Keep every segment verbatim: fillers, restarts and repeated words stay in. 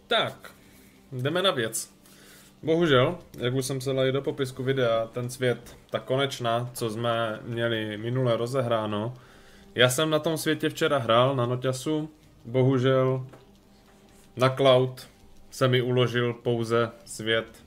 Tak, jdeme na věc. Bohužel, jak už jsem se dal do popisku videa, ten svět, ta konečná, co jsme měli minule rozehráno, já jsem na tom světě včera hrál na Noťasu, bohužel na cloud se mi uložil pouze svět,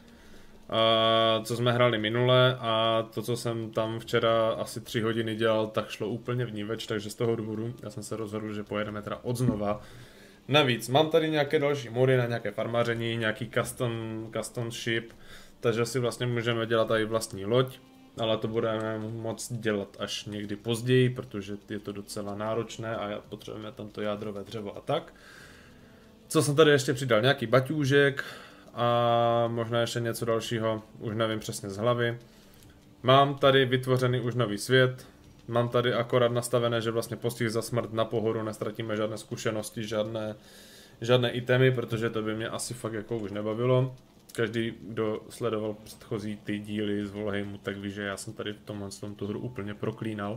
a co jsme hráli minule, a to, co jsem tam včera asi tři hodiny dělal, tak šlo úplně vníveč, takže z toho důvodu já jsem se rozhodl, že pojedeme teda odznova. Navíc mám tady nějaké další mody na nějaké farmaření, nějaký custom, custom ship, takže si vlastně můžeme dělat tady vlastní loď, ale to budeme moct dělat až někdy později, protože je to docela náročné a potřebujeme tam to jádrové dřevo a tak. Co jsem tady ještě přidal? Nějaký baťůžek a možná ještě něco dalšího, už nevím přesně z hlavy. Mám tady vytvořený už nový svět. Mám tady akorát nastavené, že vlastně postih za smrt na pohodu nestratíme žádné zkušenosti, žádné, žádné itemy, protože to by mě asi fakt jako už nebavilo. Každý, kdo sledoval předchozí ty díly z Valheimu, tak ví, že já jsem tady v tomhle tom tu hru úplně proklínal.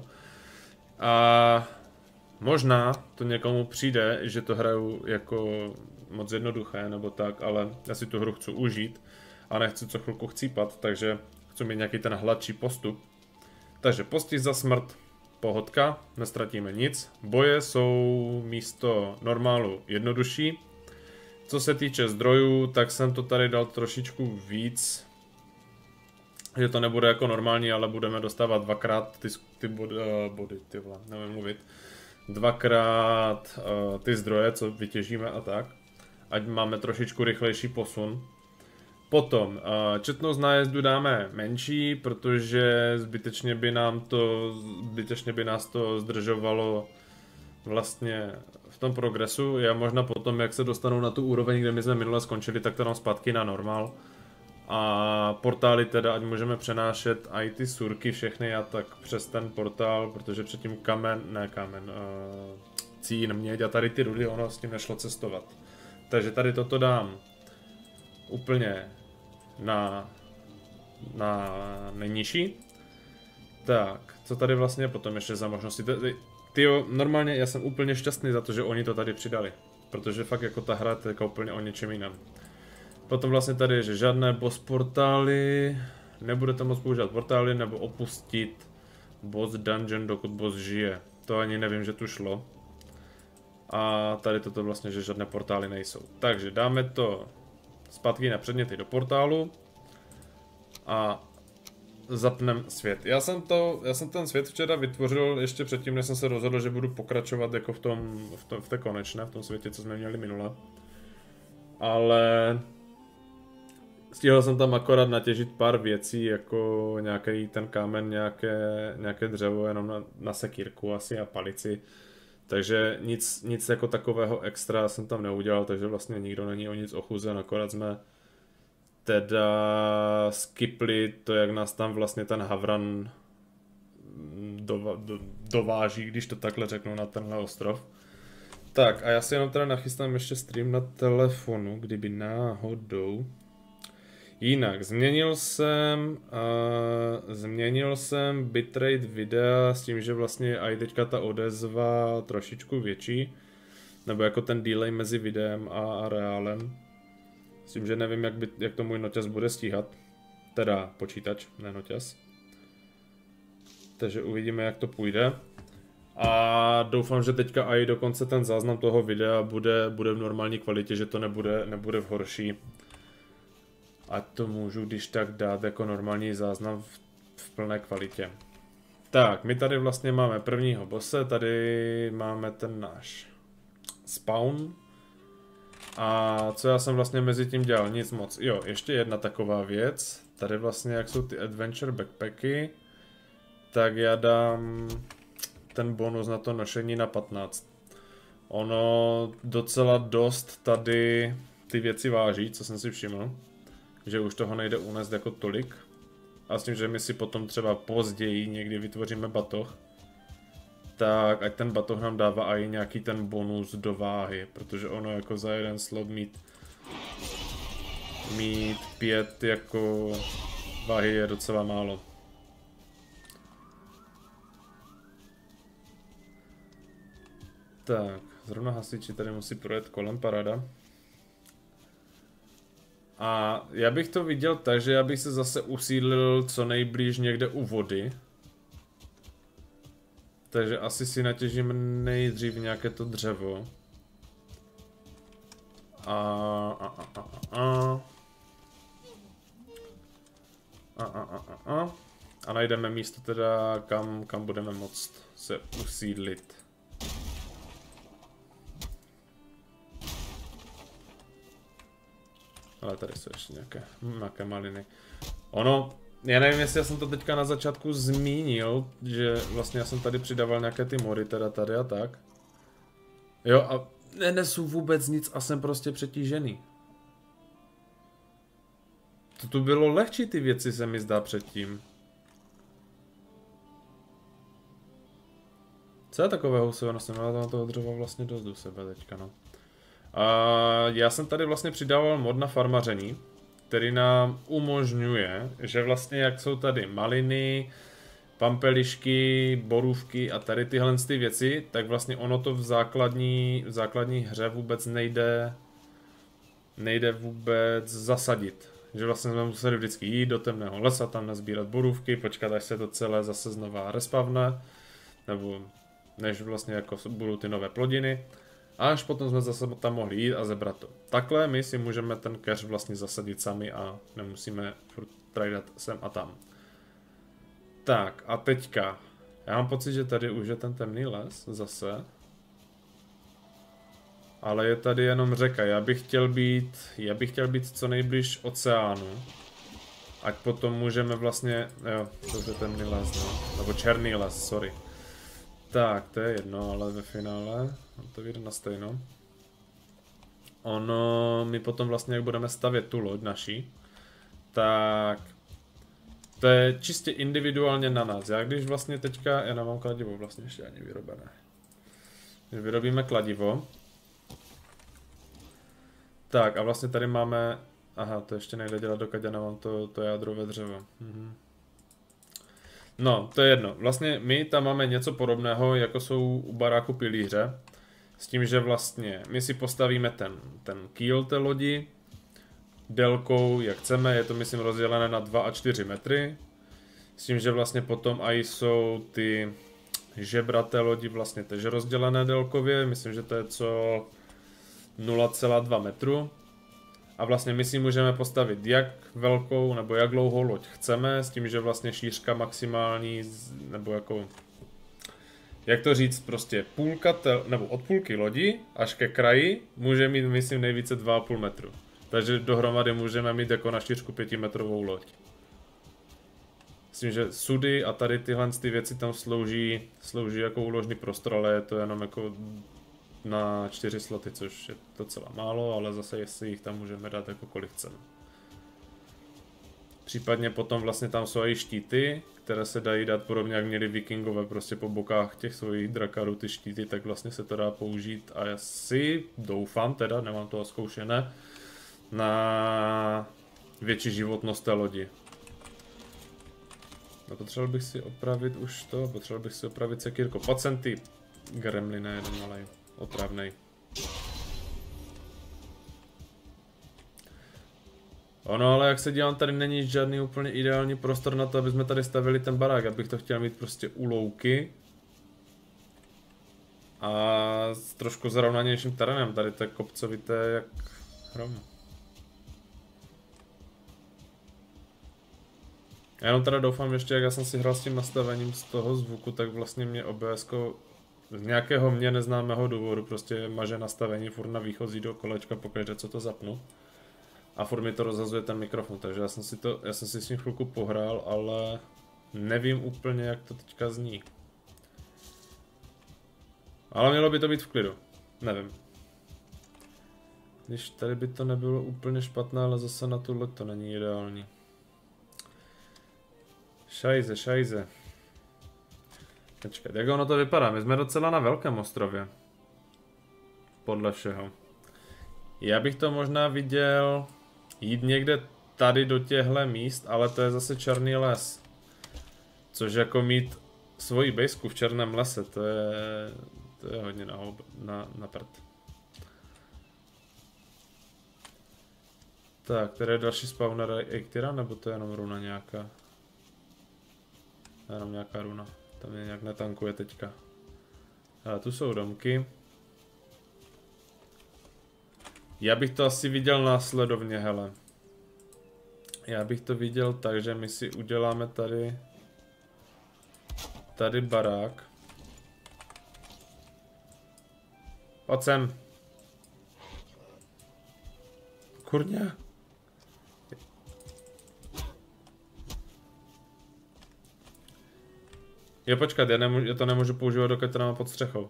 A možná to někomu přijde, že to hraju jako moc jednoduché nebo tak, ale já si tu hru chci užít a nechci co chvilku chcípat, takže chci mít nějaký ten hladší postup. Takže postih za smrt, pohodka, nestratíme nic. Boje jsou místo normálu jednodušší. Co se týče zdrojů, tak jsem to tady dal trošičku víc. Že to nebude jako normální, ale budeme dostávat dvakrát ty, ty body, uh, body, ty vole, nevím mluvit. Dvakrát uh, ty zdroje, co vytěžíme a tak. Ať máme trošičku rychlejší posun. Potom, četnost nájezdu dáme menší, protože zbytečně by nám to, zbytečně by nás to zdržovalo vlastně v tom progresu. Já možná potom, jak se dostanou na tu úroveň, kde my jsme minule skončili, tak to nám zpátky na normál. A portály teda, ať můžeme přenášet i ty surky všechny a tak přes ten portál, protože předtím kamen, ne kamen, uh, cín, měď a tady ty rudy, ono s tím nešlo cestovat. Takže tady toto dám úplně na, na nejnižší. Tak, co tady vlastně potom ještě za možnosti? Tyjo, normálně já jsem úplně šťastný za to, že oni to tady přidali. Protože fakt jako ta hra je jako úplně o něčem jiném. Potom vlastně tady je, že žádné boss portály, nebudete moct používat portály nebo opustit boss dungeon, dokud boss žije. To ani nevím, že tu šlo. A tady toto vlastně, že žádné portály nejsou. Takže dáme to zpátky na předměty do portálu a zapneme svět. Já jsem, to, já jsem ten svět včera vytvořil ještě předtím, než jsem se rozhodl, že budu pokračovat jako v, tom, v, tom, v té konečné, v tom světě, co jsme měli minule. Ale stihl jsem tam akorát natěžit pár věcí, jako nějaký ten kámen, nějaké, nějaké dřevo, jenom na, na sekírku asi a palici. Takže nic, nic jako takového extra jsem tam neudělal, takže vlastně nikdo není o nic ochuzen, akorát jsme teda skipli to, jak nás tam vlastně ten Havran dova, do, dováží, když to takhle řeknu, na tenhle ostrov. Tak a já si jenom teda nachystám ještě stream na telefonu, kdyby náhodou. Jinak, změnil jsem, uh, změnil jsem bitrate videa s tím, že vlastně i teďka ta odezva trošičku větší, nebo jako ten delay mezi videem a, a reálem. S tím, že nevím, jak, by, jak to můj noťas bude stíhat, teda počítač, ne noťas. Takže uvidíme, jak to půjde. A doufám, že teďka i dokonce ten záznam toho videa bude, bude v normální kvalitě, že to nebude, nebude v horší. A to můžu když tak dát jako normální záznam v, v plné kvalitě. Tak, my tady vlastně máme prvního bosse, tady máme ten náš spawn. A co já jsem vlastně mezi tím dělal? Nic moc. Jo, ještě jedna taková věc. Tady vlastně, jak jsou ty adventure backpacky, tak já dám ten bonus na to nošení na patnáct. Ono docela dost tady ty věci váží, co jsem si všiml. Že už toho nejde unést jako tolik. A s tím, že my si potom třeba později někdy vytvoříme batoh, tak ať ten batoh nám dává i nějaký ten bonus do váhy, protože ono jako za jeden slot mít mít pět jako váhy je docela málo. Tak, zrovna hasiči tady musí projet kolem, parada. A já bych to viděl tak, že já bych se zase usídlil co nejblíž někde u vody. Takže asi si natěžím nejdřív nějaké to dřevo. A, a, a, a, a. A, a, a, a, a. A najdeme místo teda, kam, kam budeme moct se usídlit. Ale tady jsou ještě nějaké, nějaké maliny. Ono, já nevím, jestli já jsem to teďka na začátku zmínil, že vlastně já jsem tady přidával nějaké ty mory, teda tady a tak. Jo, a nenesu vůbec nic a jsem prostě přetížený. To tu bylo lehčí ty věci, se mi zdá předtím. Co je takového se vlastně, na toho dřeva vlastně dost do sebe teďka, no. A já jsem tady vlastně přidával mod na farmaření, který nám umožňuje, že vlastně jak jsou tady maliny, pampelišky, borůvky a tady tyhle ty věci, tak vlastně ono to v základní, v základní hře vůbec nejde, nejde vůbec zasadit. Že vlastně jsme museli vždycky jít do temného lesa, tam nazbírat borůvky, počkat až se to celé zase znova respavne, nebo než vlastně jako budou ty nové plodiny. A až potom jsme zase tam mohli jít a zebrat to. Takhle my si můžeme ten keř vlastně zasadit sami a nemusíme furt tradat sem a tam. Tak a teďka. Já mám pocit, že tady už je ten temný les zase. Ale je tady jenom řeka. Já bych chtěl být, já bych chtěl být co nejblíž oceánu. Ať potom můžeme vlastně, jo, to je temný les, no. Nebo černý les, sorry. Tak, to je jedno, ale ve finále to vyjde na stejno. Ono, my potom vlastně, jak budeme stavět tu loď naší, tak to je čistě individuálně na nás. Já když vlastně teďka, já nemám kladivo vlastně ještě ani vyrobené. Když vyrobíme kladivo, tak a vlastně tady máme, aha, to ještě nejde dělat, dokud já nemám to, to jádrové dřevo. Mhm. No, to je jedno. Vlastně my tam máme něco podobného, jako jsou u baráku pilíře. S tím, že vlastně my si postavíme ten, ten kýl té lodi délkou, jak chceme. Je to, myslím, rozdělené na dva a čtyři metry. S tím, že vlastně potom i jsou ty žebra té lodi vlastně tež rozdělené délkově. Myslím, že to je co nula celá dva metru. A vlastně my si můžeme postavit jak velkou nebo jak dlouhou loď chceme, s tím, že vlastně šířka maximální, nebo jako, jak to říct, prostě půlka, tel, nebo od půlky lodi až ke kraji může mít, myslím, nejvíce dva a půl metru. Takže dohromady můžeme mít jako na šířku pětimetrovou loď. S tím, že sudy a tady tyhle ty věci tam slouží, slouží jako úložný prostor, ale je to jenom jako na čtyři sloty, což je docela málo, ale zase jestli jich tam můžeme dát jako kolik chceme. Případně potom vlastně tam jsou i štíty, které se dají dát podobně jak měli vikingové prostě po bokách těch svých drakarů ty štíty, tak vlastně se to dá použít a já si doufám teda, nemám to zkoušené, na větší životnost té lodi. No, potřeboval bych si opravit už to, potřeboval bych si opravit sekírko. Pacenty gremlina jeden malej. Otravnej. Ono, ale jak se dívám, tady není žádný úplně ideální prostor na to, aby jsme tady stavili ten barák. Já bych to chtěl mít prostě u louky. A s trošku zarovnanějším terénem. Tady to je kopcovité jak hrom. Já jenom teda doufám ještě, jak já jsem si hrál s tím nastavením z toho zvuku, tak vlastně mě O B S ko z nějakého mě neznámého důvodu prostě maže nastavení furt na výchozí do kolečka pokaždé, co to zapnu. A furt mi to rozhazuje ten mikrofon, takže já jsem si, to, já jsem si s tím chvilku pohrál, ale nevím úplně, jak to teďka zní. Ale mělo by to být v klidu, nevím. Když tady by to nebylo úplně špatné, ale zase na tu loď to není ideální. Šajze, šajze. Počkat, jak ono to vypadá? My jsme docela na velkém ostrově. Podle všeho. Já bych to možná viděl jít někde tady do těchto míst, ale to je zase černý les. Což jako mít svoji bejsku v černém lese, to je, to je hodně na, na, na prd. Tak, tady je další spawner Eiktira, nebo to je jenom runa nějaká? Jenom nějaká runa. Tam mě nějak netankuje teďka. Ale tu jsou domky. Já bych to asi viděl následovně, hele. Já bych to viděl tak, že my si uděláme tady... Tady barák. Pojď sem. Kurňa. Jo, počkat, já, nemůžu, já to nemůžu používat, dokud to mám pod střechou.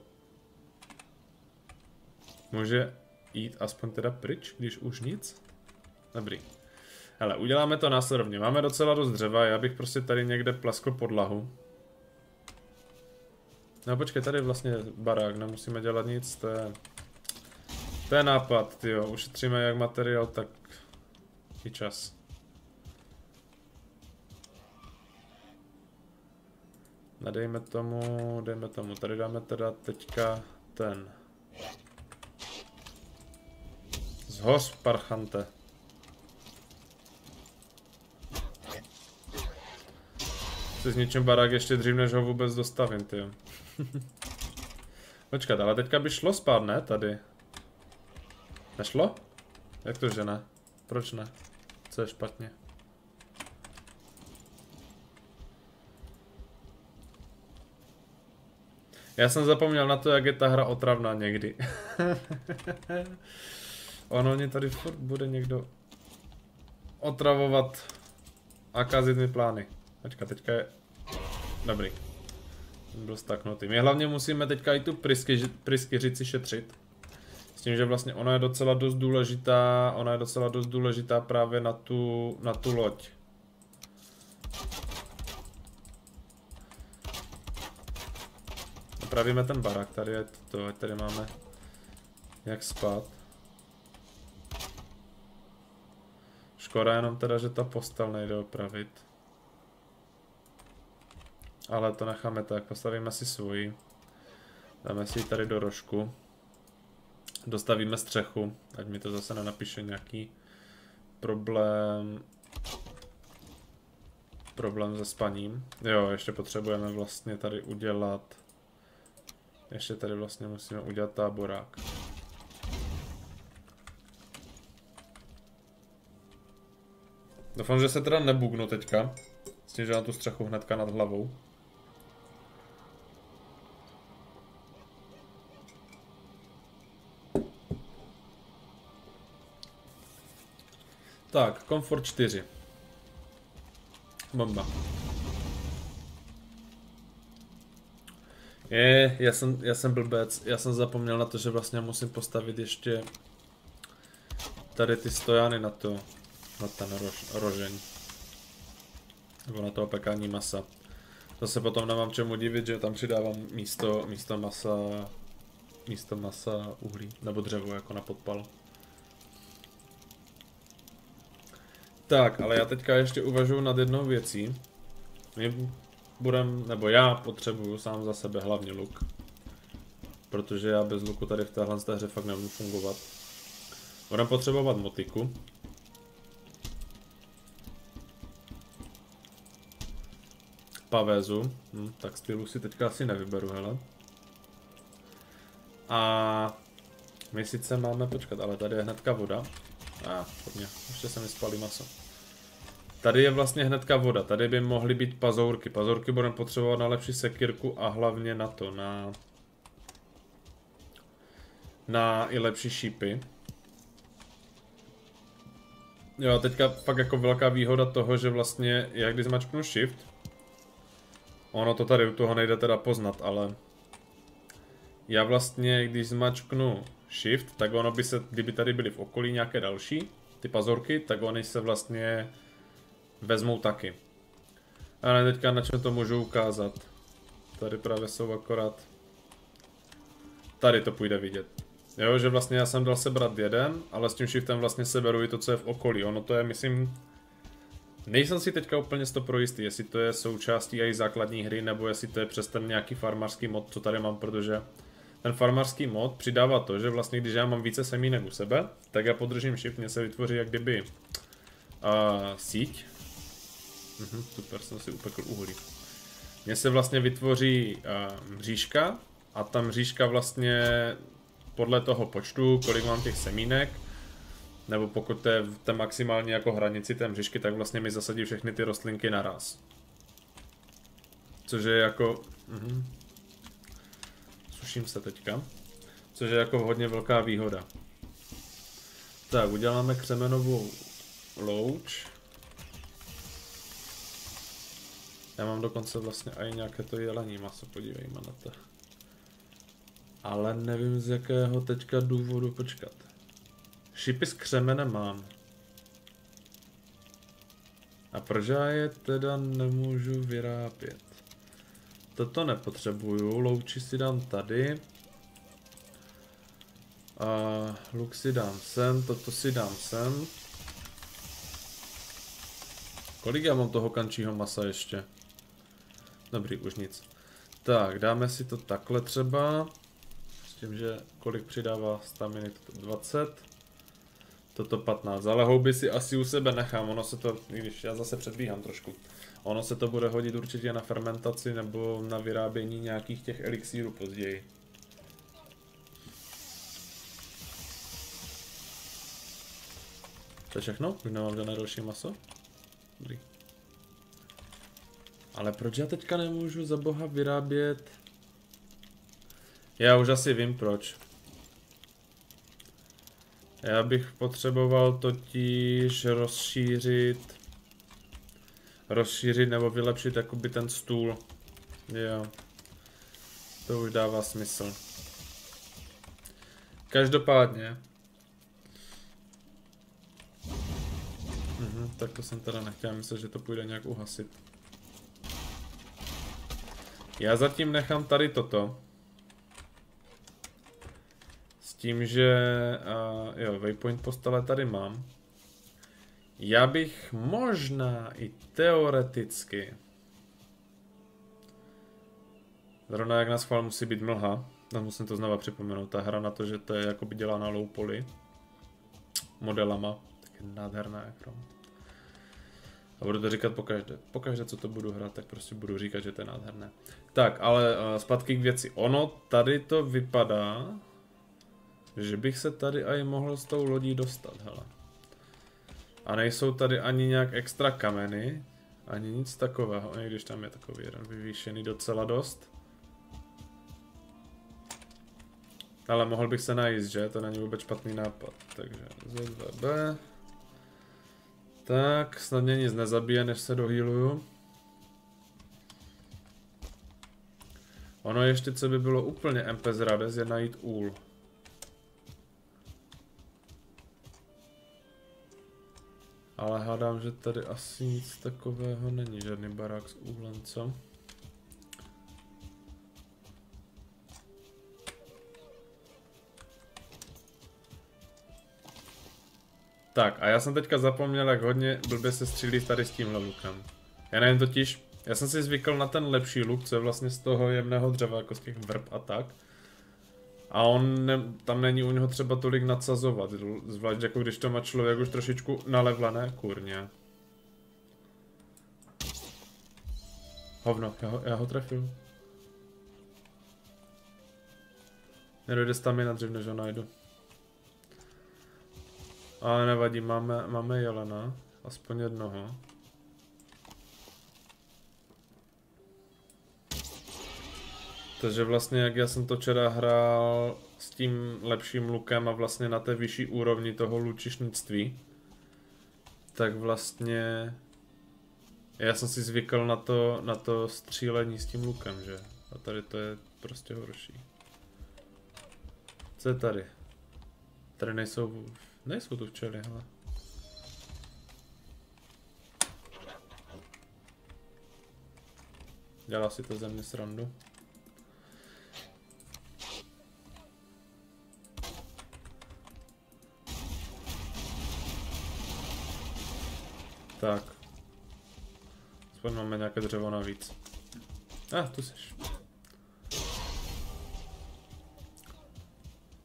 Může jít aspoň teda pryč, když už nic? Dobrý. Hele, uděláme to následovně. Máme docela dost dřeva, já bych prostě tady někde pleskl podlahu. No počkej, tady je vlastně barák, nemusíme dělat nic, to je... To je nápad, tyjo, ušetříme jak materiál, tak i čas. Nadejme tomu, dejme tomu, tady dáme teda teďka ten. Zhoř, parchante. Si zničím barák ještě dřív, než ho vůbec dostavím, tyjo. Počkat, ale teďka by šlo spát, ne, tady? Nešlo? Jak to, že ne? Proč ne? Co je špatně? Já jsem zapomněl na to, jak je ta hra otravná někdy. Ono mě tady furt bude někdo otravovat a kazit mi plány. Počka, teďka je... Dobrý. Byl staknutý. My hlavně musíme teďka i tu pryskyřici šetřit. S tím, že vlastně ona je docela dost důležitá, ona je docela dost důležitá právě na tu, na tu loď. Opravíme ten barák, tady je to, tady máme jak spát. Škoda jenom teda, že ta postel nejde opravit. Ale to necháme tak, postavíme si svoji. Dáme si ji tady do rožku. Dostavíme střechu, ať mi to zase nenapíše nějaký problém. Problém se spaním. Jo, ještě potřebujeme vlastně tady udělat. Ještě tady vlastně musíme udělat táborák. Doufám, že se teda nebugnu teďka. S tím, že mám tu střechu hnedka nad hlavou. Tak, komfort čtyři. Bomba. Je, já jsem, já jsem blbec, já jsem zapomněl na to, že vlastně musím postavit ještě tady ty stojany na to, na ten rož, rožeň. Nebo na to opekání masa. To se potom nemám čemu divit, že tam přidávám místo, místo masa, místo masa uhlí, nebo dřevo jako na podpal. Tak, ale já teďka ještě uvažuji nad jednou věcí. My budem, nebo já potřebuju sám za sebe hlavně luk. Protože já bez luku tady v téhle hře fakt nebudu fungovat. Budeme potřebovat motiku. Pavézu. Hm, tak stylu si teďka asi nevyberu, hele. A my sice máme, počkat, ale tady je hnedka voda. A, ah, hodně, ještě se mi spalí maso. Tady je vlastně hnedka voda, tady by mohly být pazourky. Pazourky budeme potřebovat na lepší sekírku a hlavně na to, na... Na i lepší šípy. Jo a teďka fakt jako velká výhoda toho, že vlastně, jak když zmačknu shift, ono to tady u toho nejde teda poznat, ale... Já vlastně, když zmačknu shift, tak ono by se, kdyby tady byly v okolí nějaké další, ty pazorky, tak oni se vlastně vezmou taky. Ale teďka na čem to můžu ukázat. Tady právě jsou akorát... Tady to půjde vidět. Jo, že vlastně já jsem dal sebrat jeden, ale s tím shiftem vlastně seberu i to, co je v okolí. Ono to je, myslím... Nejsem si teďka úplně sto pro jistý, jestli to je součástí i základní hry, nebo jestli to je přes ten nějaký farmářský mod, co tady mám, protože ten farmářský mod přidává to, že vlastně když já mám více semínek u sebe, tak já podržím shift, mně se vytvoří jak kdyby uh, síť. Mhm, super, jsem si upekl uhlí. Mně se vlastně vytvoří uh, mřížka a ta mřížka vlastně podle toho počtu, kolik mám těch semínek, nebo pokud to je v té maximální jako hranici té mřížky, tak vlastně mi zasadí všechny ty rostlinky naraz. Což je jako... Mhm. Suším se teďka. Což je jako hodně velká výhoda. Tak, uděláme křemenovou louč. Já mám dokonce vlastně i nějaké to jelení maso, podívejme na to. Ale nevím z jakého teďka důvodu, počkat. Šipy s křemenem mám. A proč já je teda nemůžu vyrábět? Toto nepotřebuju, louči si dám tady. A luk si dám sem, toto si dám sem. Kolik já mám toho kančího masa ještě? Dobrý, už nic. Tak, dáme si to takhle třeba. S tím, že kolik přidává staminy, toto dvacet. Toto patnáct, ale houby si asi u sebe nechám, ono se to, i když já zase předbíhám trošku. Ono se to bude hodit určitě na fermentaci nebo na vyrábění nějakých těch elixírů později. To je všechno? Už nemám žádné další maso? Dobrý. Ale proč já teďka nemůžu za boha vyrábět? Já už asi vím proč. Já bych potřeboval totiž rozšířit... Rozšířit nebo vylepšit jakoby ten stůl. Jo. To už dává smysl. Každopádně. Mhm, tak to jsem teda nechtěl, myslet, že to půjde nějak uhasit. Já zatím nechám tady toto. S tím, že... Uh, jo, waypoint postele tady mám. Já bych možná i teoreticky... Zrovna jak na schvál musí být mlha. No, musím to znova připomenout. Ta hra na to, že to je jakoby dělá na low poly. Modelama. Tak je nádherná jak rom. A budu to říkat pokaždé. Pokaždé, co to budu hrát, tak prostě budu říkat, že to je nádherné. Tak, ale uh, zpátky k věci. Ono tady to vypadá, že bych se tady aj mohl s tou lodí dostat, hele. A nejsou tady ani nějak extra kameny, ani nic takového, i když tam je takový jeden vyvýšený docela dost. Ale mohl bych se najíst, že? To není vůbec špatný nápad. Takže Z dva B. Tak, snad mě nic nezabije, než se dohýluju. Ono ještě, co by bylo úplně M P zrades, je najít úl. Ale hádám, že tady asi nic takového není, žádný barák s úhlem, co? Tak, a já jsem teďka zapomněl, jak hodně blbě se střílí tady s tímhle lukem. Já nevím totiž, já jsem si zvykl na ten lepší luk, co je vlastně z toho jemného dřeva, jako z těch vrb a tak. A on ne, tam není u něho třeba tolik nadsazovat, zvlášť jako když to má člověk už trošičku nalevlené, kurně. Hovno, já ho, já ho trefil. Nedojde stamina dřív, než ho najdu. Ale nevadí, máme, máme jelena, aspoň jednoho. Takže vlastně jak já jsem to včera hrál s tím lepším lukem a vlastně na té vyšší úrovni toho lučišnictví, tak vlastně já jsem si zvykl na to, na to střílení s tím lukem, že? A tady to je prostě horší. Co je tady? Tady nejsou, nejsou tu včely, hele. Dělá si to ze mě srandu. Tak. Aspoň máme nějaké dřevo navíc. Ah, tu seš.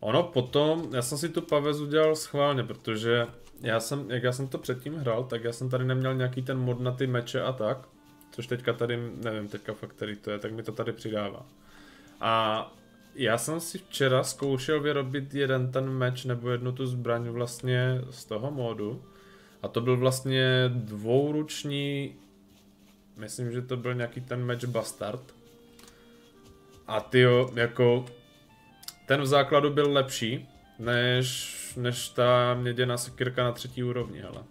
Ono potom, já jsem si tu pavezu dělal schválně, protože já jsem, jak já jsem to předtím hrál, tak já jsem tady neměl nějaký ten mod na ty meče a tak, což teďka tady, nevím teďka fakt, který to je, tak mi to tady přidává. A já jsem si včera zkoušel vyrobit jeden ten meč nebo jednu tu zbraň vlastně z toho módu. A to byl vlastně dvouruční, myslím, že to byl nějaký ten meč Bastard. A tyjo, jako ten v základu byl lepší, než, než ta měděná sekyrka na třetí úrovni, hele.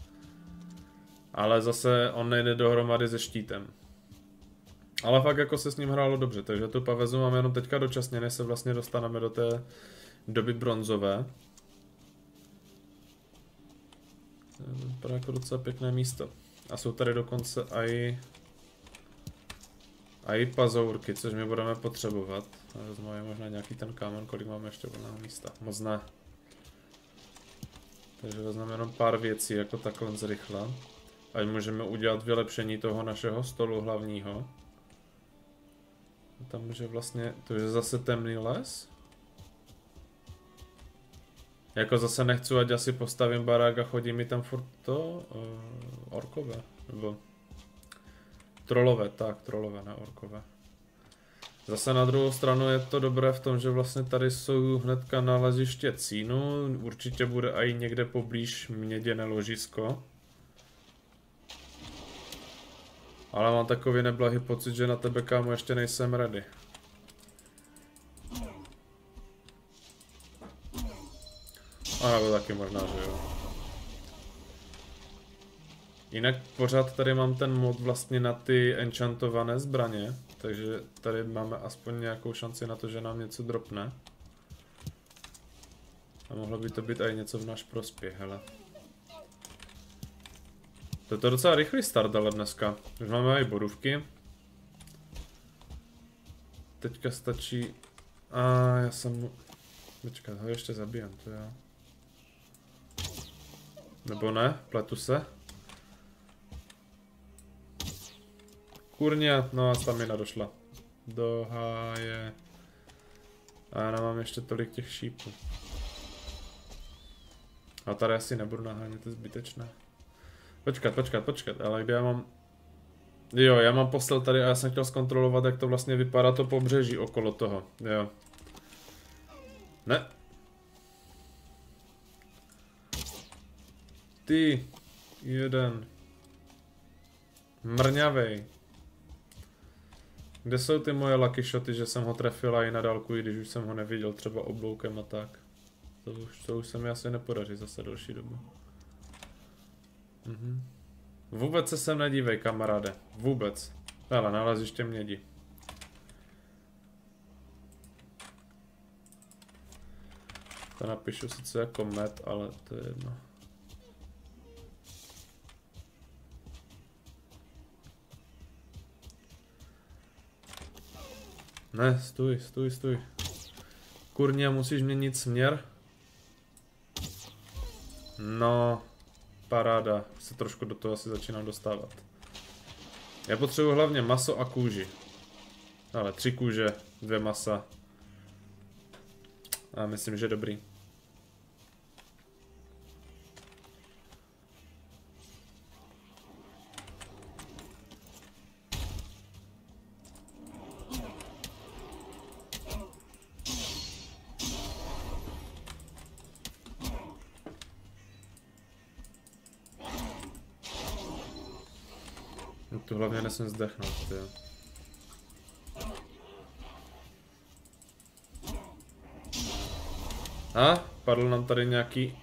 Ale zase on nejde dohromady se štítem. Ale fakt jako se s ním hrálo dobře, takže tu pavezu mám jenom teďka dočasně, než se vlastně dostaneme do té doby bronzové. To je jako docela pěkné místo. A jsou tady dokonce i i pazourky, což my budeme potřebovat. Vezmu možná nějaký ten kámen, kolik máme ještě volného místa. Moc ne. Takže vezmeme jenom pár věcí jako takhle zrychle. Ať můžeme udělat vylepšení toho našeho stolu hlavního. A tam může vlastně, to je zase temný les. Jako zase nechci, ať asi postavím barák a chodí mi tam furt to uh, orkové, nebo trolové, tak trolové, ne orkové. Zase na druhou stranu je to dobré v tom, že vlastně tady jsou hnedka naleziště cínu, určitě bude i někde poblíž měděné ložisko. Ale mám takový neblahý pocit, že na tebe, kámo, ještě nejsem ready. A nebo taky možná, že jo. Jinak pořád tady mám ten mod vlastně na ty enchantované zbraně, takže tady máme aspoň nějakou šanci na to, že nám něco dropne. A mohlo by to být i něco v náš prospěch, hele. To je to docela rychlý start, ale dneska. Už máme i bodůvky. Teďka stačí... A já jsem... Počkat, ho ještě zabijem, to jo. Nebo ne? Pletu se. Kurně, no a stamina došla. Do háje. A já nemám ještě tolik těch šípů. A tady asi nebudu nahánět, to je zbytečné. Počkat, počkat, počkat, ale kde já mám... Jo, já mám postel tady a já jsem chtěl zkontrolovat, jak to vlastně vypadá to pobřeží okolo toho, jo. Ne. Ty, jeden. Mrňavej. Kde jsou ty moje lucky shoty, že jsem ho trefila i na dálku, i když už jsem ho neviděl, třeba obloukem a tak. To už, to už se mi asi nepodaří zase další dobu. Mhm. Vůbec se sem nedívej, kamaráde. Vůbec. Ale naleziště mědi. To napíšu sice jako med, ale to je jedno. Ne, stůj, stůj, stůj. Kurně, musíš měnit směr. No, paráda. Se trošku do toho asi začínám dostávat. Já potřebuji hlavně maso a kůži. Ale tři kůže, dvě masa. A myslím, že dobrý. Tu hlavně nesmím zdechnout, jo. A, padl nám tady nějaký...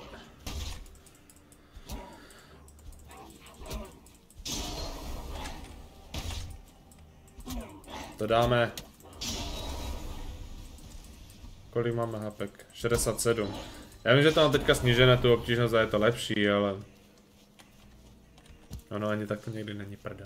To dáme. Kolik máme hapek? šedesát sedm. Já vím, že to mám teďka snížené tu obtížnost a je to lepší, ale... Ono ani tak to někdy není prdel.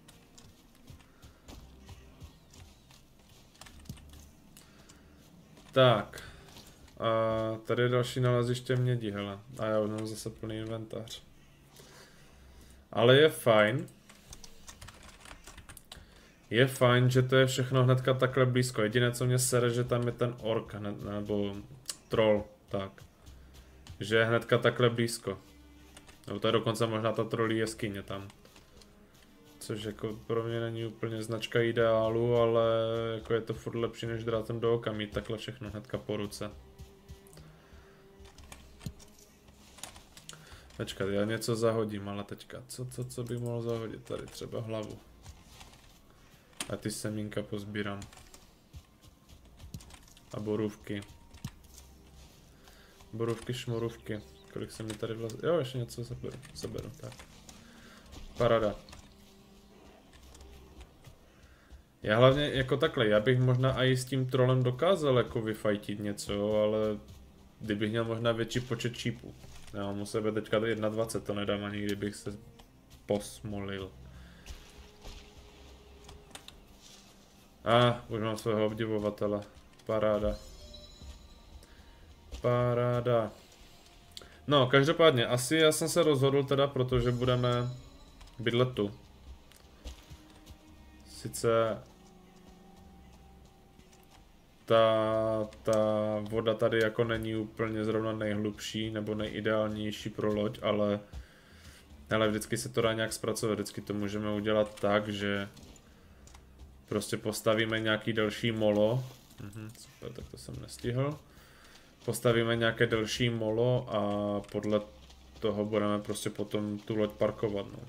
Tak. A tady je další naleziště mědi, hele. A já už mám zase plný inventář. Ale je fajn. Je fajn, že to je všechno hnedka takhle blízko. Jediné, co mě sere, že tam je ten ork, hned, nebo troll, tak. Že je hnedka takhle blízko. Nebo to je dokonce možná ta trolí jeskyně tam. Což jako pro mě není úplně značka ideálu, ale jako je to furt lepší, než drátem do oka mít takhle všechno hnedka po ruce. Počkat, já něco zahodím, ale teďka, co, co, co bych mohl zahodit? Tady třeba hlavu. A ty semínka pozbírám. A borůvky. Borůvky, šmorůvky. Kolik se mi tady vlastně... Jo, ještě něco zaberu, zaberu, tak. Parada. Já hlavně jako takhle, já bych možná i s tím trolem dokázal jako vyfajtit něco, ale kdybych měl možná větší počet čípů. Já mám u sebe teďka dvacet jedna, to nedám ani kdybych se posmolil. A, ah, už mám svého obdivovatele. Paráda. Paráda. No, každopádně, asi já jsem se rozhodl teda, protože budeme bydlet tu. Sice ta, ta voda tady jako není úplně zrovna nejhlubší nebo nejideálnější pro loď, ale, ale vždycky se to dá nějak zpracovat, vždycky to můžeme udělat tak, že prostě postavíme nějaký delší molo. Mhm, super, tak to jsem nestihl. Postavíme nějaké delší molo a podle toho budeme prostě potom tu loď parkovat. No.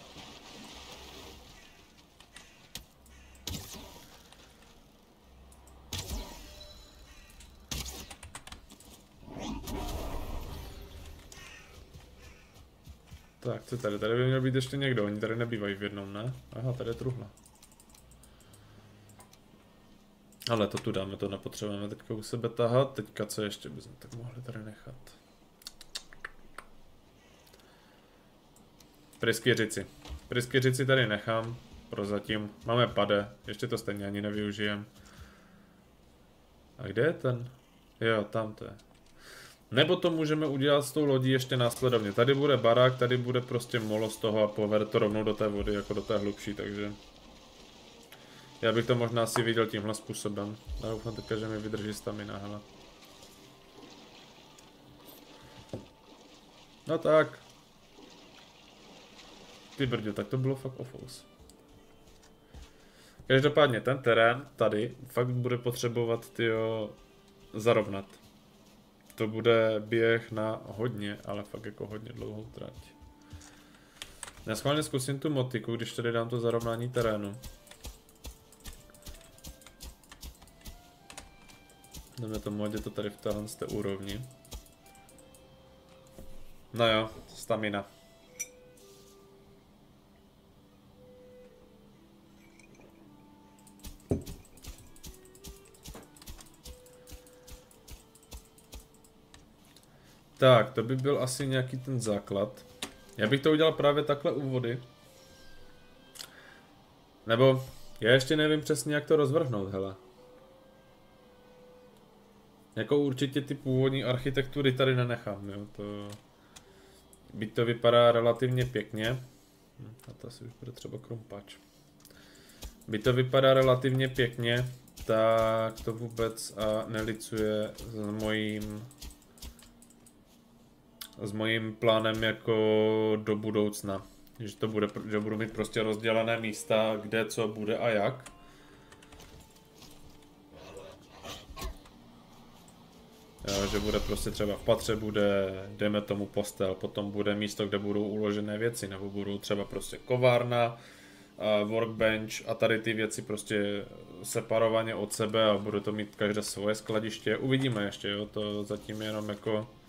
Tak, co tady? Tady by měl být ještě někdo, oni tady nebývají v jednom, ne? Aha, tady je truhla. Ale to tu dáme, to nepotřebujeme teďka u sebe tahat. Teďka co ještě bychom tak mohli tady nechat? Pryskyřici. Pryskyřici tady nechám, prozatím. Máme pade, ještě to stejně ani nevyužijem. A kde je ten? Jo, tam to je. Nebo to můžeme udělat s tou lodí ještě následovně. Tady bude barák, tady bude prostě molo z toho a povede to rovnou do té vody, jako do té hlubší, takže... Já bych to možná si viděl tímhle způsobem. Já doufám teďka, že mi vydrží stamina, hele. No tak. Ty brdě, tak to bylo fakt ofous. Každopádně ten terén tady fakt bude potřebovat tyjo zarovnat. To bude běh na hodně, ale fakt jako hodně dlouhou trať. Já schválně zkusím tu motiku, když tady dám to zarovnání terénu. Dáme tomu, ať je to tady v téhle z té úrovni. No jo, stamina. Tak, to by byl asi nějaký ten základ. Já bych to udělal právě takhle u vody. Nebo, já ještě nevím přesně, jak to rozvrhnout, hele. Jako určitě ty původní architektury tady nenechám, jo, to... Byť to vypadá relativně pěkně. A to asi už bude třeba krumpač. Byť to vypadá relativně pěkně, tak to vůbec a nelicuje s mojím... s mojím plánem jako do budoucna. Že to bude, že budu mít prostě rozdělené místa, kde co bude a jak. Jo, že bude prostě třeba v patře bude, dejme tomu postel, potom bude místo, kde budou uložené věci, nebo budou třeba prostě kovárna, workbench a tady ty věci prostě separovaně od sebe a bude to mít každé svoje skladiště. Uvidíme ještě, jo, to zatím jenom jako